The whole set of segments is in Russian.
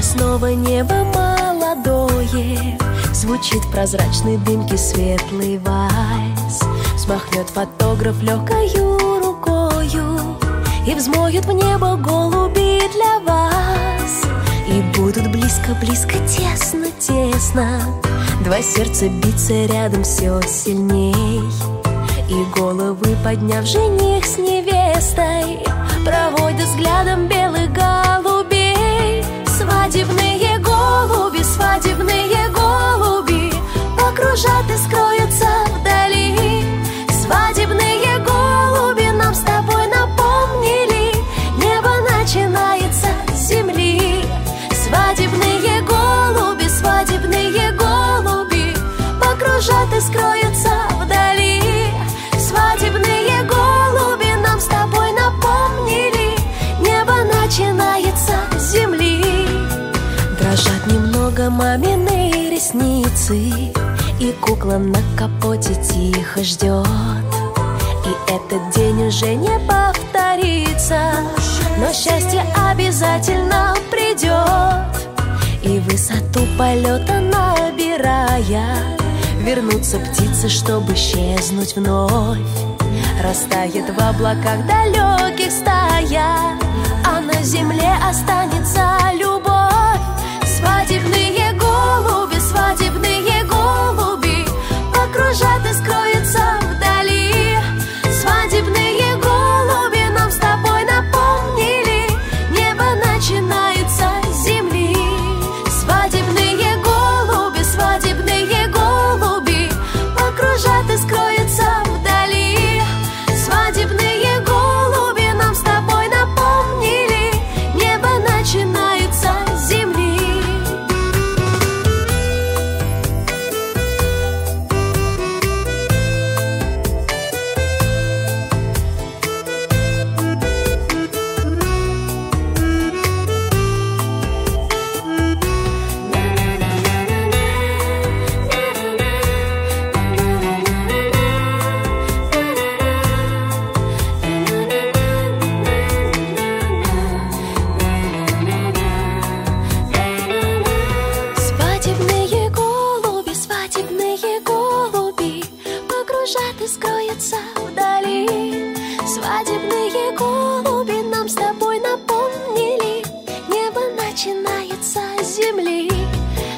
снова небо молодое, звучит в прозрачной дымке светлый вальс. Взмахнет фотограф легкою рукою, и взмоют в небо голуби для вас. И будут близко-близко, тесно-тесно два сердца биться рядом все сильней. И головы подняв, жених с невестой проводят взглядом белых голубей. Свадебные голуби, покружат и скроются вдали. Свадебные голуби нам с тобой напомнили, небо начинается с земли. Свадебные голуби, покружат и скроются вдали. Свадебные голуби нам с тобой напомнили, небо начинается с земли. Дрожат немного мамины ресницы, и кукла на капоте тихо ждет. И этот день уже не повторится, но счастье обязательно придет. И высоту полета набирая, вернутся птицы, чтобы исчезнуть вновь. Растает в облаках далеких стая, а на земле останется любовь. Свадебные голуби, покружат и скроются вдали. Свадебные голуби нам с тобой напомнили, небо начинается с земли. Свадебные голуби, покружат и скроются вдали. Свадебные голуби нам с тобой напомнили, небо начинается с земли. Покружат и скроются вдали. Свадебные голуби нам с тобой напомнили, небо начинается с земли.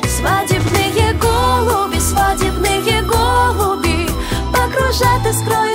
Свадебные голуби, покружат и скроются